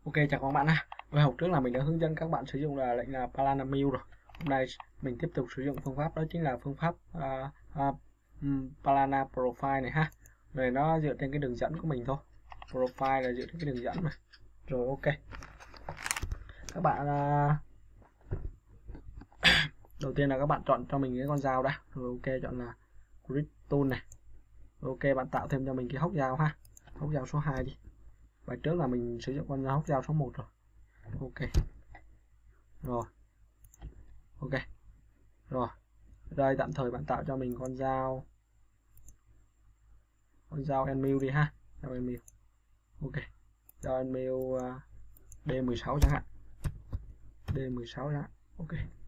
Ok, chào các bạn ha. Về học trước là mình đã hướng dẫn các bạn sử dụng là lệnh là Palanamil rồi. Hôm nay mình tiếp tục sử dụng phương pháp đó chính là phương pháp Palana Profile này ha. Rồi nó dựa trên cái đường dẫn của mình thôi. Profile là dựa trên cái đường dẫn mà. Rồi ok. Các bạn đầu tiên là các bạn chọn cho mình cái con dao đã. Rồi ok, chọn là Grid Tool này. Rồi ok, bạn tạo thêm cho mình cái hốc dao ha. Hốc dao số 2 đi. Bài trước là mình sử dụng con hốc dao số 1 rồi. Ok. Rồi. Ok. Rồi. Đây tạm thời bạn tạo cho mình con dao Enmil đi ha. Dao Enmil. Ok. Dao Enmil D16 chẳng hạn. D16 chẳng hạn. Ok.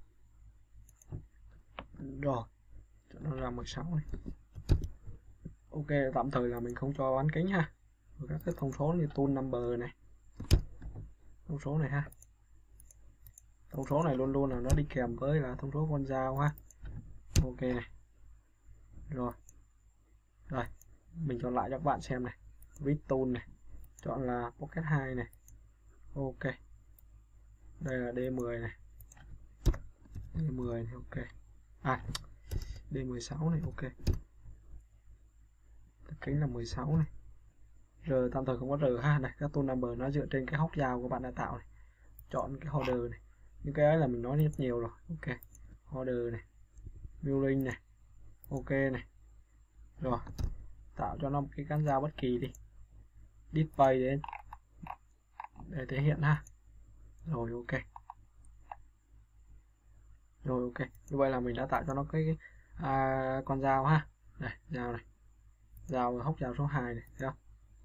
Rồi. Cho nó ra 16 này. Ok, tạm thời là mình không cho bán kính ha. Rồi các cái thông số như tool number này. Thông số này ha. Thông số này luôn luôn là nó đi kèm với là thông số con dao ha. Ok này. Rồi. Rồi, mình chọn lại cho các bạn xem này. Grid tool này. Chọn là Pocket 2 này. Ok. Đây là D10 này. D10 này, ok. D16 này, ok. Kính là 16 này. R tạm thời không có R ha. Này, các tool number nó dựa trên cái hốc dao của bạn đã tạo này. Chọn cái order này. Những cái ấy là mình nói rất nhiều rồi. Ok. Order này. Milling này. Ok này. Rồi. Tạo cho nó một cái cán dao bất kỳ đi. Display đến để thể hiện ha. Rồi ok. Rồi ok. Như vậy là mình đã tạo cho nó cái con dao ha. Đây, dao này. Dao hốc dao số 2 này, thấy không?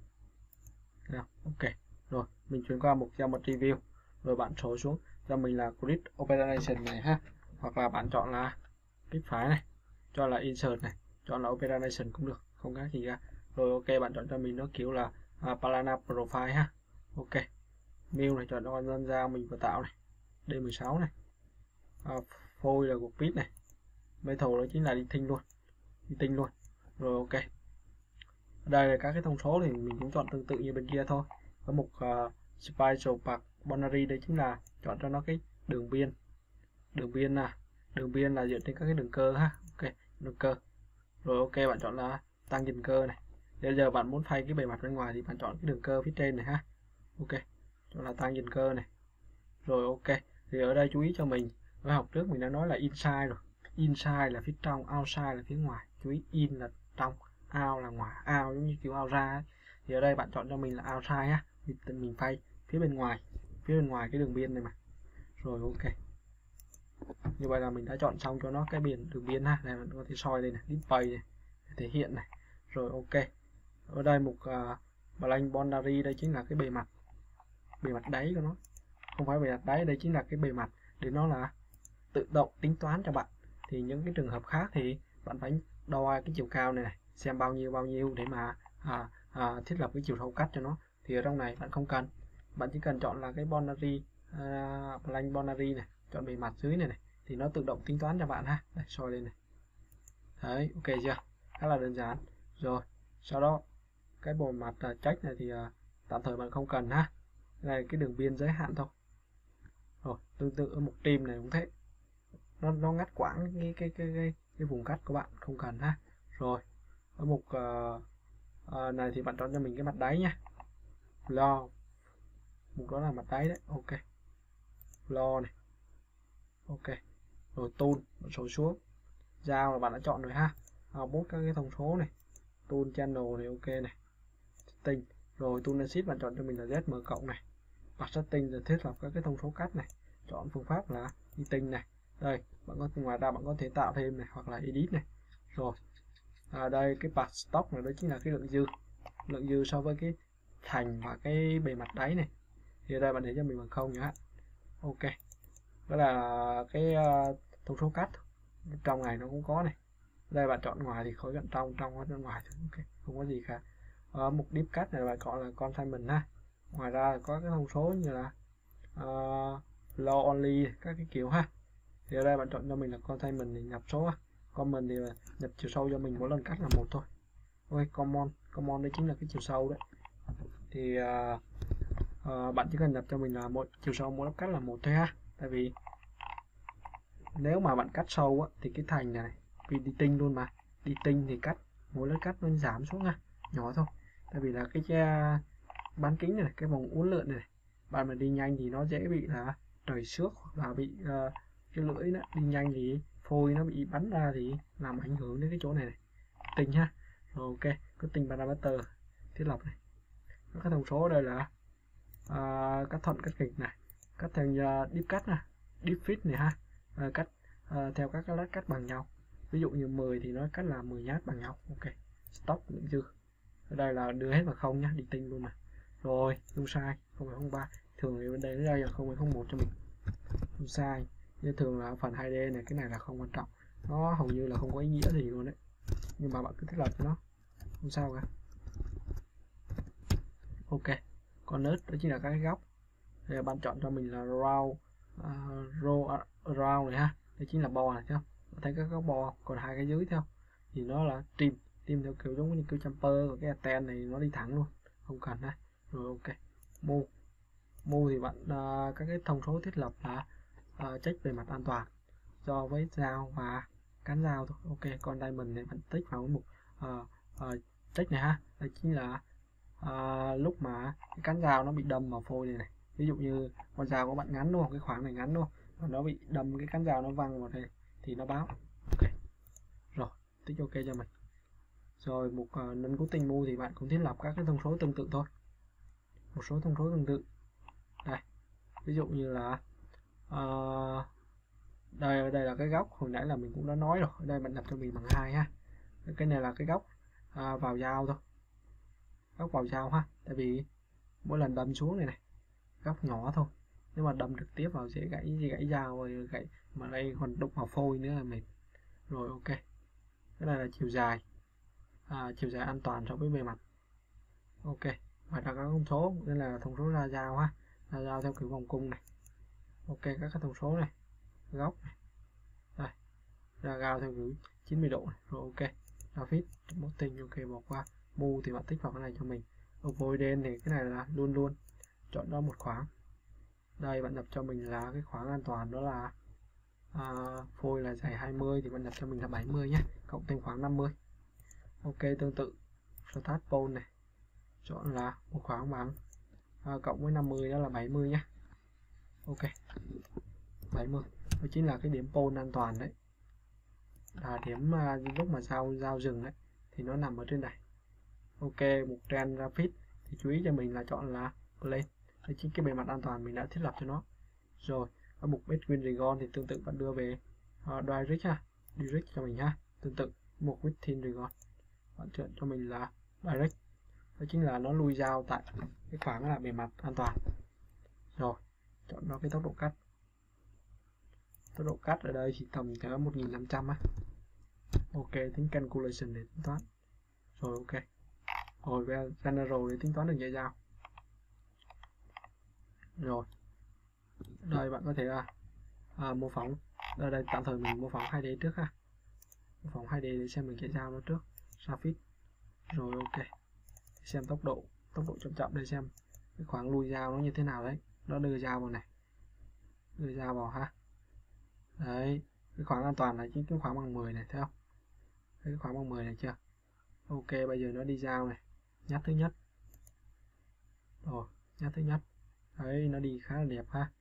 Thấy không? Ok. Rồi, mình chuyển qua mục Geometry View. Rồi bạn sổ xuống cho mình là Grid Operation này ha. Hoặc là bạn chọn là kích phải này, chọn là Insert này, chọn là Operation cũng được, không khác gì cả. Rồi ok, bạn chọn cho mình nó kiểu là Palana Profile ha. Ok. Mill này, chọn cho con dao mình vừa tạo này. D16 này. Phôi là cục pít này. Metal đó chính là đi tinh luôn. Đi tinh luôn. Rồi ok. Đây là các cái thông số thì mình cũng chọn tương tự như bên kia thôi. Có mục Spatial Path Boundary, đây chính là chọn cho nó cái đường biên. Đường biên là dựa trên các cái đường cơ ha. Ok, đường cơ. Rồi ok, bạn chọn là tangent cơ này. Bây giờ bạn muốn phay cái bề mặt bên ngoài thì bạn chọn cái đường cơ phía trên này ha. Ok, chọn là tangent cơ này. Rồi ok, thì ở đây chú ý cho mình, ở học trước mình đã nói là inside rồi. Inside là phía trong, outside là phía ngoài. Chú ý, in là trong, out là ngoài, out giống như kiểu out ra ấy. Thì ở đây bạn chọn cho mình là outside ha. Mình phay phía bên ngoài cái đường biên này mà. Rồi ok. Như vậy là mình đã chọn xong cho nó cái đường biên ha. Này mình có thể soi đây này, display này, thể hiện này. Rồi ok. Ở đây mục blank boundary, đây chính là cái bề mặt đáy của nó. Không phải bề mặt đáy, đây chính là cái bề mặt để nó là tự động tính toán cho bạn. Thì những cái trường hợp khác thì bạn phải đo cái chiều cao này, xem bao nhiêu để mà thiết lập cái chiều sâu cắt cho nó. Thì ở trong này bạn không cần, bạn chỉ cần chọn là cái boundary, blank boundary này, chọn bề mặt dưới này thì nó tự động tính toán cho bạn ha. Đây, soi lên này. Đấy, ok chưa? Khá là đơn giản. Rồi, sau đó cái bộ mặt check này thì tạm thời bạn không cần ha. Đây cái đường biên giới hạn thôi. Rồi, tương tự ở mục team này cũng thế. Nó ngắt quãng cái vùng cắt của bạn, không cần ha. Rồi, ở mục này thì bạn chọn cho mình cái mặt đáy nha. Floor. Mục đó là mặt đáy đấy. Ok. Floor này. Ok. Rồi tool, bạn sổ xuống. Dao là bạn đã chọn rồi ha. Bút các cái thông số này. Tool channel này, ok này. Setting. Rồi tool assist bạn chọn cho mình là ZM cộng này. Và setting là thiết lập các cái thông số cắt này. Chọn phương pháp là editing này. Đây, ngoài ra bạn có thể tạo thêm này hoặc là edit này. Rồi. Đây cái path stock này, đó chính là cái lượng dư so với cái thành và cái bề mặt đáy này. Thì ở đây bạn để cho mình bằng 0 nhé. Ok. Đó là cái thông số cắt. Trong này nó cũng có này. Đây bạn chọn ngoài thì khỏi chọn trong hoặc chọn ngoài thôi. Ok, không có gì cả. Ở mục deep cut này bạn chọn là consignment ha. Ngoài ra có cái thông số như là low only, các cái kiểu ha. Thì ở đây bạn chọn cho mình là consignment thì nhập số, common thì là nhập chiều sâu cho mình mỗi lần cắt là 1 thôi. Ok, common đây chính là cái chiều sâu đấy. Thì bạn chỉ cần nhập cho mình là chiều sâu mỗi lớp cắt là 1 thôi ha. Tại vì nếu mà bạn cắt sâu á, thì cái thành này vì đi tinh luôn mà, đi tinh thì cắt mỗi lớp cắt nó giảm xuống ha, nhỏ thôi. Tại vì là cái bán kính này, cái vòng uốn lượn này, bạn mà đi nhanh thì nó dễ bị là trầy xước, hoặc là bị cái lưỡi nó đi nhanh thì phôi nó bị bắn ra thì làm ảnh hưởng đến cái chỗ này, tinh ha. Rồi ok, có tinh parameter thiết lập này, các thông số ở đây là cắt thuận, cắt nghịch này, cắt theo deep cắt này, deep fit này ha, cắt theo các lát cắt bằng nhau. Ví dụ như 10 thì nó cắt là 10 nhát bằng nhau. Ok, stop lượng dư. Ở đây là đưa hết vào không nhá, đi tinh luôn mà. Rồi không sai, 0,03, thường thì bên đây nó ra là 0,01 cho mình, không sai. Như thường là phần 2D này, cái này là không quan trọng, nó hầu như là không có ý nghĩa gì luôn đấy, nhưng mà bạn cứ thiết lập cho nó, không sao cả. Ok, còn nớt đó chính là các cái góc. Thì bạn chọn cho mình là row around này ha, đây chính là bo này, thấy không? Bạn thấy các góc bo, còn hai cái dưới theo thì nó là trim theo kiểu giống như kiểu jumper, và cái anten này nó đi thẳng luôn, không cần ha. Rồi ok, move thì bạn các cái thông số thiết lập là check về mặt an toàn so với dao và cán dao thôi. Ok, còn đây mình bạn tích vào cái mục check này ha, đây chính là lúc mà cái cán dao nó bị đâm vào phôi này, ví dụ như con dao của bạn ngắn đúng không, cái khoảng này ngắn đúng không, và nó bị đâm cái cán dao nó văng vào đây thì nó báo. Ok, rồi tích ok cho mình. Rồi mục nâng cố tình mu thì bạn cũng thiết lập các cái thông số tương tự thôi, một số thông số tương tự đây, ví dụ như là đây là cái góc hồi nãy là mình cũng đã nói rồi, ở đây bạn nhập cho mình bằng 2 ha. Cái này là cái góc vào dao thôi, góc vào dao ha, tại vì mỗi lần đâm xuống này góc nhỏ thôi, nếu mà đâm trực tiếp vào dễ gãy dao rồi gãy, mà đây còn đụng vào phôi nữa là mệt. Rồi ok, cái này là chiều dài, chiều dài an toàn so với bề mặt. Ok, và đặt các thông số, đây là thông số ra dao ha, ra dao theo kiểu vòng cung này. Ok, các cái thông số này, góc này, đây, ra dao theo kiểu 90 độ này. Rồi ok, ra fit một tinh. Ok, bỏ qua mu thì bạn tích vào cái này cho mình. Avoid thì cái này là luôn luôn chọn đó một khoảng. Đây bạn nhập cho mình là cái khoảng an toàn đó là phôi là dài 20 thì bạn nhập cho mình là 70 nhé, cộng thêm khoảng 50. Ok, tương tự start pole này, chọn là một khoảng bằng cộng với 50 đó là 70 nhé. Ok, 70 đó chính là cái điểm pole an toàn đấy, là điểm lúc mà giao dừng đấy thì nó nằm ở trên này. Ok, một trend ra fit thì chú ý cho mình là chọn là plane, đây chính cái bề mặt an toàn mình đã thiết lập cho nó. Rồi ở mục between regon thì tương tự bạn đưa về direct ha, direct cho mình ha, tương tự mục within regon bạn chọn cho mình là direct, đó chính là nó lui dao tại cái khoảng là bề mặt an toàn. Rồi chọn nó cái tốc độ cắt ở đây thì tầm 1500 á. Ok, tính calculation để tính toán. Rồi ok, rồi về general để tính toán đường dây dao. Rồi đây bạn có thể là mô phỏng, ở đây tạm thời mình mô phỏng 2D trước ha, mô phỏng 2D để xem mình chạy dao nó trước, ra fit. Rồi ok, xem tốc độ chậm để xem cái khoảng lui dao nó như thế nào đấy, nó đưa dao vào này, đưa dao vào ha. Đấy, cái khoảng an toàn là chính cái khoảng bằng 10 này, thấy không? Thấy cái khoảng bằng 10 này chưa? Ok, bây giờ nó đi dao này, nhát thứ nhất. Rồi, nhát thứ nhất. Đấy, nó đi khá là đẹp ha.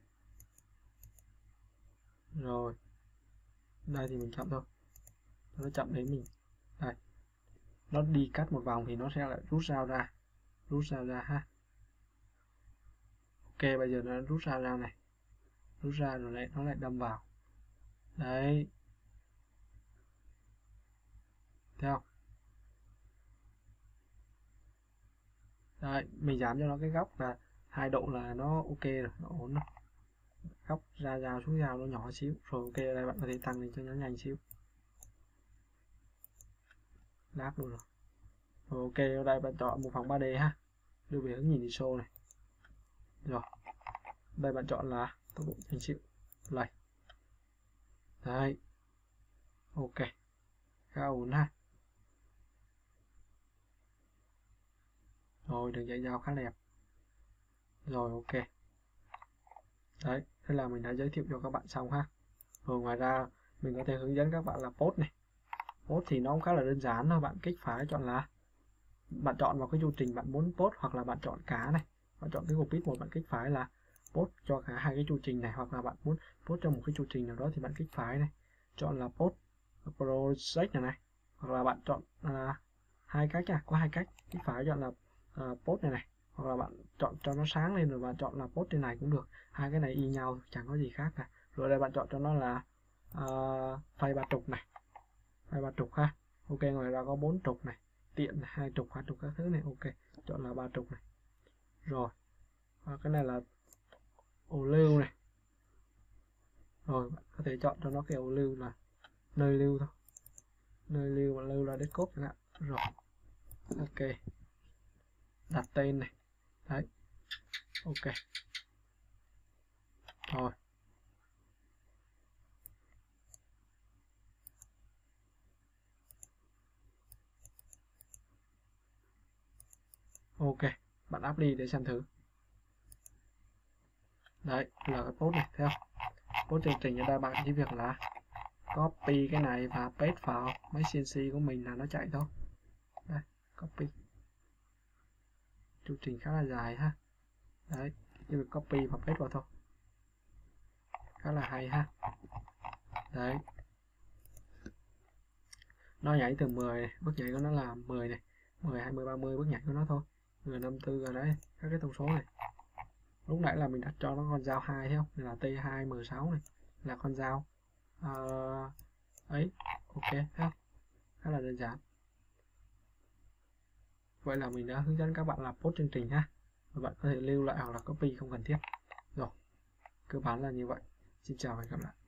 Rồi, đây thì mình chậm thôi, nó chậm đến mình. Đây, nó đi cắt một vòng thì nó sẽ lại rút dao ra ha. Ok, bây giờ nó rút dao ra này, rút ra rồi lại nó lại đâm vào. Đấy, thấy không? Đấy, mình giảm cho nó cái góc là 2 độ là nó ok rồi, nó ổn rồi. Góc ra dao xuống dao nó nhỏ xíu. Rồi ok, đây bạn có thể tăng lên cho nó nhanh xíu. Lát luôn rồi. Rồi ok, ở đây bạn chọn một phòng 3D ha, đưa về hướng nhìn ISO này. Rồi, đây bạn chọn là tốc độ nhanh xíu, play. Đấy, ok, khá ổn ha. Rồi đường dây dao khá đẹp. Rồi, ok. Đấy, thế là mình đã giới thiệu cho các bạn xong ha. Rồi ngoài ra mình có thể hướng dẫn các bạn là post này. Post thì nó cũng khá là đơn giản thôi, bạn kích phải chọn là bạn chọn vào cái chu trình bạn muốn post, hoặc là bạn chọn cả này. Bạn chọn cái group list 1, bạn kích phải là post cho cả hai cái chu trình này, hoặc là bạn muốn post cho một cái chu trình nào đó thì bạn kích phải này, chọn là post project này, hoặc là bạn chọn hai cách có hai cách, kích phải chọn là post này, hoặc là bạn chọn cho nó sáng lên rồi bạn chọn là post trên này cũng được. Hai cái này y nhau, chẳng có gì khác cả. Rồi đây bạn chọn cho nó là file 30 này, file 30 ha. Ok, ngoài ra có 40 này, tiện này, 20, 20 các thứ này. Ok, chọn là 30 này. Rồi cái này là ổ lưu này. Rồi bạn có thể chọn cho nó cái ổ lưu là nơi lưu thôi, nơi lưu và lưu là desktop chẳng hạn. Rồi ok, đặt tên này. Đấy, ok. Rồi ok, bạn up đi để xem thử. Đấy là cái post này, thấy không? Post chương trình ở đây bạn chỉ việc là copy cái này và paste vào máy CNC của mình là nó chạy thôi. Đây, copy. Chương trình khá là dài ha. Đấy, chỉ việc copy và paste vào thôi. Khá là hay ha. Đấy, nó nhảy từ 10 này, bước nhảy của nó là 10 này, 10, 20, 30 bước nhảy của nó thôi. 10, 54 rồi đấy, các cái thông số này. Lúc nãy là mình đặt cho nó con dao 2 thấy không? Là T2 M6 này là con dao ấy. Ok, thấy không? Khá là đơn giản. Vậy là mình đã hướng dẫn các bạn làm post chương trình ha. Và bạn có thể lưu lại hoặc là copy không cần thiết. Rồi, cơ bản là như vậy. Xin chào và hẹn gặp lại.